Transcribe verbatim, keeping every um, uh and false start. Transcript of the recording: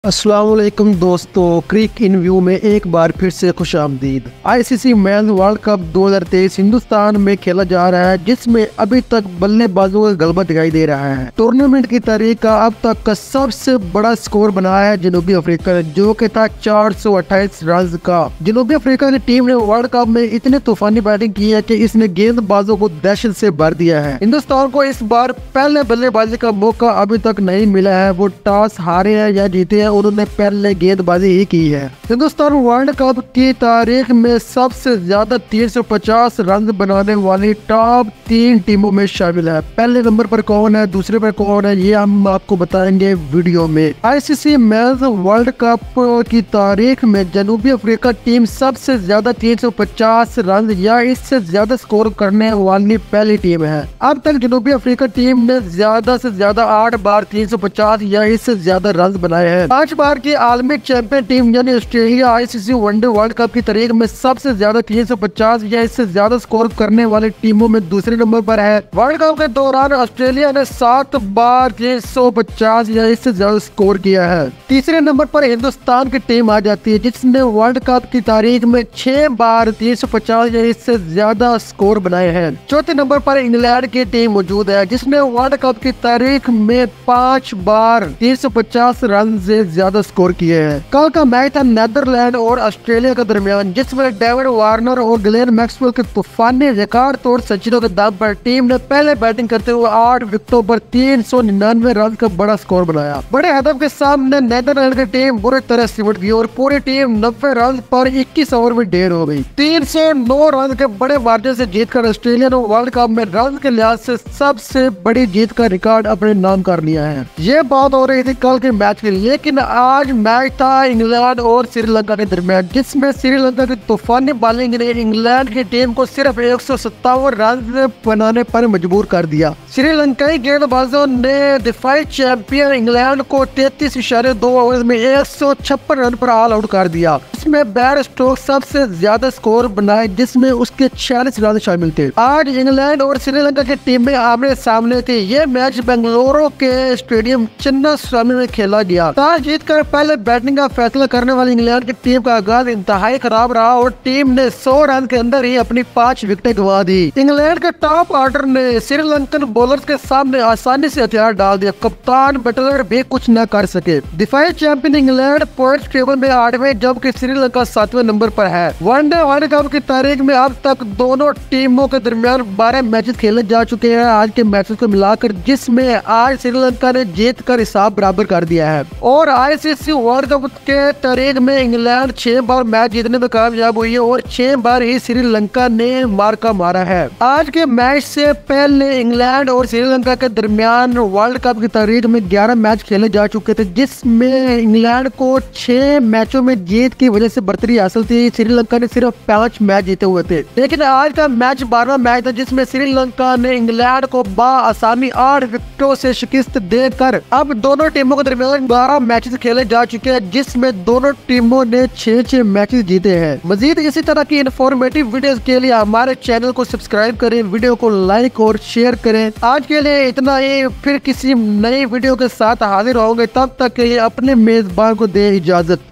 अस्सलाम वालेकुम दोस्तों, क्रिक इन व्यू में एक बार फिर से खुश आमदीद। आईसीसी मेंस वर्ल्ड कप दो हज़ार तेईस हिंदुस्तान में खेला जा रहा है, जिसमें अभी तक बल्लेबाजों का गलबा दिखाई दे रहा है। टूर्नामेंट की तारीख का अब तक का सबसे बड़ा स्कोर बनाया है जनूबी अफ्रीका ने, जो कि था चार सौ अट्ठाईस रन का। जनूबी अफ्रीका की टीम ने वर्ल्ड कप में इतने तूफानी बैटिंग की है कि इसने गेंदबाजों को दहशत से भर दिया है। हिंदुस्तान को इस बार पहले बल्लेबाजी का मौका अभी तक नहीं मिला है। वो टॉस हारे हैं या जीते हैं, उन्होंने पहले गेंदबाजी ही की है। हिंदुस्तान वर्ल्ड कप की तारीख में सबसे ज्यादा तीन सौ पचास रन बनाने वाली टॉप तीन टीमों में शामिल है। पहले नंबर पर कौन है, दूसरे पर कौन है, ये हम आपको बताएंगे वीडियो में। आईसीसी मेंस वर्ल्ड कप की तारीख में जनूबी अफ्रीका टीम सबसे ज्यादा तीन सौ पचास रन या इससे ज्यादा स्कोर करने वाली पहली टीम है। अब तक जनूबी अफ्रीका टीम ने ज्यादा से ज्यादा आठ बार तीन सौ पचास या इससे ज्यादा रन बनाए हैं। पांच बार की आलमी चैंपियन टीम यानी Australia ICC one day world cup की तारीख में सबसे ज्यादा तीन सौ पचास या इससे ज्यादा स्कोर करने वाली टीमों में दूसरे नंबर पर है। वर्ल्ड कप के दौरान ऑस्ट्रेलिया ने सात बार तीन सौ पचास या इससे ज्यादा स्कोर किया है। तीसरे नंबर पर हिंदुस्तान की टीम आ जाती है, जिसने वर्ल्ड कप की तारीख में छह बार तीन सौ पचास या इससे ज्यादा स्कोर बनाए हैं। चौथे नंबर पर इंग्लैंड की टीम मौजूद है, जिसने वर्ल्ड कप की तारीख में पांच बार तीन सौ पचास रन से ज्यादा स्कोर किए हैं। कल का मैच था नीदरलैंड और ऑस्ट्रेलिया के दरमियान, जिसमें डेविड वार्नर और ग्लेन मैक्सवेल के तूफानी रिकॉर्ड तोड़ सचिनों के दम पर टीम ने पहले बैटिंग करते हुए आठ विकेटों पर तीन सौ निन्यानवे रन का बड़ा स्कोर बनाया। बड़े हदफ के सामने नीदरलैंड की टीम बुरी तरह सिमट गई और पूरी टीम नब्बे रन पर इक्कीस ओवर में ढेर हो गई। तीन सौ नौ रन के बड़े मार्जिन से जीतकर ऑस्ट्रेलिया ने वर्ल्ड कप में रन के लिहाज से सबसे बड़ी जीत का रिकॉर्ड अपने नाम कर लिया है। ये बात हो रही थी कल के मैच की, लेकिन आज मैच था इंग्लैंड और श्रीलंका के दरमियान, जिसमें श्रीलंका की तूफानी बॉलिंग ने इंग्लैंड की टीम को सिर्फ एक सौ सत्तावन रन बनाने पर मजबूर कर दिया। श्रीलंकाई गेंदबाजों ने दिफाई चैंपियन इंग्लैंड को तैतीस इशारे दो ओवर में एक सौ छप्पन रन पर ऑल आउट कर दिया। इसमें बैर स्टोक्स सबसे ज्यादा स्कोर बनाए, जिसमें उसके छियालीस रन शामिल थे। आज इंग्लैंड और श्रीलंका की टीमें आमने सामने थी। ये मैच बेंगलुरु के स्टेडियम चिन्ना स्वामी में खेला गया। टॉस जीतकर पहले बैटिंग का फैसला करने वाली इंग्लैंड की टीम का आगाज इंतहाई खराब रहा और टीम ने सौ रन के अंदर ही अपनी पांच विकेटें गंवा दी। इंग्लैंड के टॉप ऑर्डर ने श्रीलंकन बॉलर्स के सामने आसानी से हथियार डाल दिया। कप्तान बटलर भी कुछ न कर सके। दिफाई चैंपियन इंग्लैंड पॉइंट टेबल में आठवें, जबकि श्रीलंका सातवें नंबर पर है। वनडे वर्ल्ड कप की तारीख में अब तक दोनों टीमों के दरमियान बारह मैचेस खेले जा चुके हैं आज के मैचेस को मिलाकर, जिसमें आज श्रीलंका ने जीत कर हिसाब बराबर कर दिया है। और आईसीसी वर्ल्ड कप के तारीख में इंग्लैंड छह बार मैच जीतने में कामयाब हुई है और छह बार ही श्रीलंका ने मार्का मारा है। आज के मैच से पहले इंग्लैंड और श्रीलंका के दरमियान वर्ल्ड कप की तारीख में ग्यारह मैच खेले जा चुके थे, जिसमें इंग्लैंड को छह मैचों में जीत की वजह से बढ़तरी हासिल थी। श्रीलंका ने सिर्फ पांच मैच जीते हुए थे। लेकिन आज का मैच बारहवां मैच था, जिसमें श्रीलंका ने इंग्लैंड को बाआसानी आठ विकेटों से शिकस्त देकर अब दोनों टीमों के दरमियान बारह मैचेस खेले जा चुके हैं, जिसमें दोनों टीमों ने छह छह मैचेस जीते हैं। मजीद इसी तरह की इन्फॉर्मेटिव वीडियोस के लिए हमारे चैनल को सब्सक्राइब करें, वीडियो को लाइक और शेयर करें। आज के लिए इतना ही, फिर किसी नई वीडियो के साथ हाजिर होंगे। तब तक के लिए अपने मेजबान को दे इजाजत।